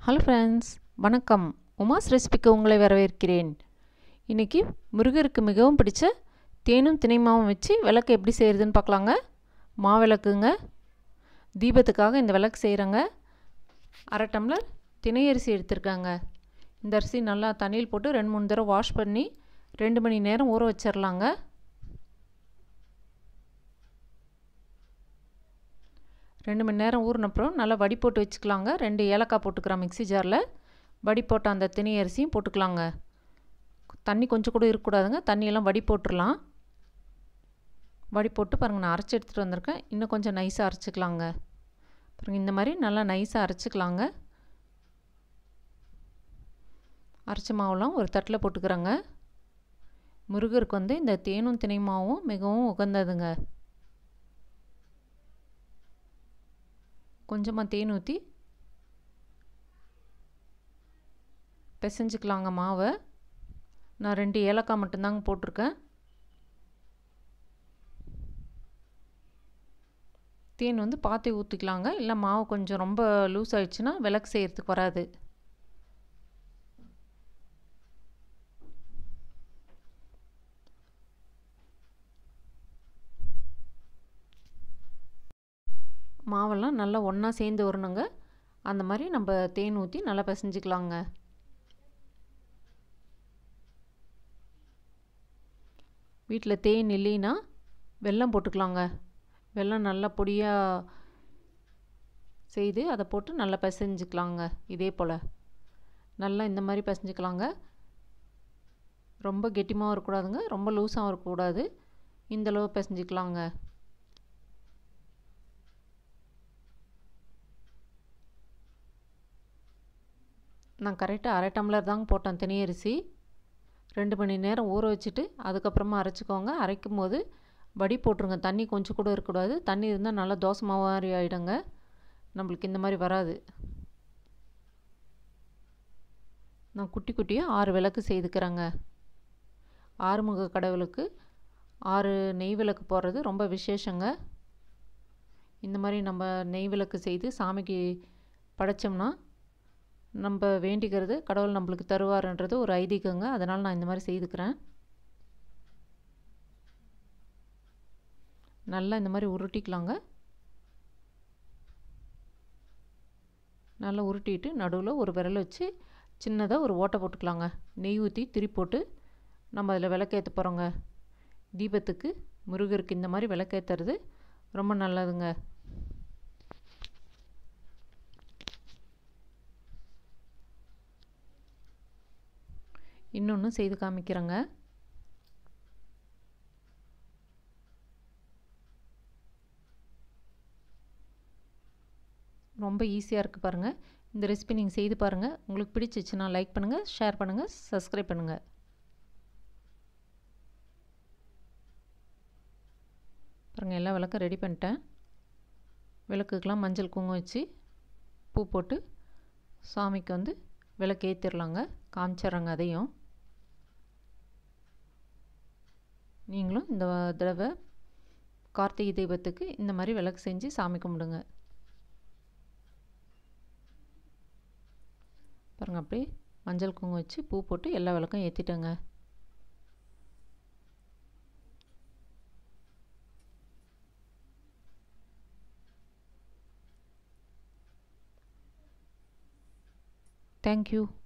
Hello friends, வணக்கம். உமாஸ் ரெசிபிக்கு உங்களை வரவேற்கிறேன். இன்றைக்கி முருகருக்கு மிகவும் பிடிச்ச தேனும் தினைமாவும் வச்சு விளக்கு எப்படி செய்கிறதுன்னு பார்க்கலாங்க. மாவிளக்குங்க. தீபத்துக்காக இந்த விளக்கு செய்கிறேங்க. அரை டம்ளர் தினை அரிசி எடுத்துருக்காங்க. இந்த அரிசி நல்லா தண்ணியில் போட்டு 2-3 தடவை வாஷ் பண்ணி 2 மணி நேரம் ஊற வச்சிடலாங்க. 2 மணி நேரம் ஊறினப்புறம் நல்லா வடி போட்டு வச்சுக்கலாங்க. 2 ஏலக்காய் போட்டுக்கிறேன் மிக்ஸி ஜாரில். வடி போட்ட அந்த தினை அரிசியும் போட்டுக்கலாங்க. தண்ணி கொஞ்சம் கூட இருக்கக்கூடாதுங்க. தண்ணியெல்லாம் வடி போட்டுடலாம். வடி போட்டு பாருங்கள், நான் அரைச்சி எடுத்துகிட்டு வந்திருக்கேன். இன்னும் கொஞ்சம் நைஸாக அரைச்சிக்கலாங்க. பாருங்கள், இந்த மாதிரி நல்லா நைஸாக அரைச்சிக்கலாங்க. அரைச்ச மாவுலாம் ஒரு தட்டில் போட்டுக்கிறேங்க. முருகருக்கு இந்த தேனும் தினை மாவும் மிகவும் உகந்ததுங்க. கொஞ்சமாக தேன் ஊற்றி பிசைஞ்சிக்கலாங்க மாவை. நான் 2 ஏலக்காய் மட்டும்தாங்க போட்டிருக்கேன். தேன் பார்த்து ஊற்றிக்கலாங்க. இல்லை மாவு கொஞ்சம் ரொம்ப லூஸ் ஆகிடுச்சுன்னா விளக்கு செய்கிறதுக்கு வராது. மாவெல்லாம் நல்லா ஒன்றா சேர்ந்து வரணுங்க. அந்த மாதிரி நம்ம தேன் ஊற்றி நல்லா பிசைஞ்சிக்கலாங்க. வீட்டில் தேன் இல்லைன்னா வெல்லம் போட்டுக்கலாங்க. வெல்லம் நல்லா பொடியாக செய்து அதை போட்டு நல்லா பிசைஞ்சிக்கலாங்க. இதே போல் நல்லா இந்த மாதிரி பிசைஞ்சிக்கலாங்க. ரொம்ப கெட்டிமாகவும் இருக்கக்கூடாதுங்க, ரொம்ப லூஸாகவும் இருக்கக்கூடாது. இந்தளவு பிசைஞ்சிக்கலாங்க. நான் கரெக்டாக அரை டம்ளர் தாங்க போட்டேன் தினை அரிசி. 2 மணி நேரம் ஊற வச்சுட்டு அதுக்கப்புறமா அரைச்சிக்கோங்க. அரைக்கும் போது வடி போட்டுருங்க. தண்ணி கொஞ்சம் கூட இருக்கக்கூடாது. தண்ணி இருந்தால் நல்லா தோசை மாவு மாதிரி ஆகிடுங்க. நம்மளுக்கு இந்த மாதிரி வராது. நான் குட்டி குட்டியாக 6 விளக்கு செய்துக்கிறேங்க. ஆறுமுக கடவுளுக்கு 6 நெய் விளக்கு போடுறது ரொம்ப விசேஷங்க. இந்த மாதிரி நம்ம நெய் விளக்கு செய்து சாமிக்கு படைச்சோம்னா நம்ம வேண்டிக்கிறது கடவுள் நம்மளுக்கு தருவார்ன்றது ஒரு ஐதீகங்க. அதனால் நான் இந்த மாதிரி செய்துக்கிறேன். நல்லா இந்த மாதிரி உருட்டிக்கலாங்க. நல்லா உருட்டிட்டு நடுவில் ஒரு விரல் வச்சு சின்னதாக ஒரு ஓட்டை போட்டுக்கலாங்க. நெய் ஊற்றி திரி போட்டு நம்ம அதில் விளக்கேற்ற போகிறோங்க. தீபத்துக்கு முருகருக்கு இந்த மாதிரி விளக்கேற்றுறது ரொம்ப நல்லதுங்க. இன்னொன்று செய்து காமிக்கிறேங்க. ரொம்ப ஈஸியாக இருக்குது பாருங்கள். இந்த ரெசிபி நீங்கள் செய்து பாருங்கள். உங்களுக்கு பிடிச்சிச்சுன்னா லைக் பண்ணுங்கள், ஷேர் பண்ணுங்கள், சப்ஸ்கிரைப் பண்ணுங்கள். பாருங்கள், எல்லா விளக்கும் ரெடி பண்ணிட்டேன். விளக்குக்கெலாம் மஞ்சள் குங்குமம் வச்சு பூ போட்டு சாமிக்கு விளக்கு ஏற்றிடலாங்க. காமிச்சிட்றேங்க அதையும். நீங்களும் இந்த தடவை கார்த்திகை தீபத்துக்கு இந்த மாதிரி விளக்கு செஞ்சு சாமி கும்பிடுங்க. பாருங்கள், அப்படியே மஞ்சள் குங்குமம் வச்சு பூ போட்டு எல்லா விளக்கும் ஏற்றிட்டேங்க. தேங்க்யூ.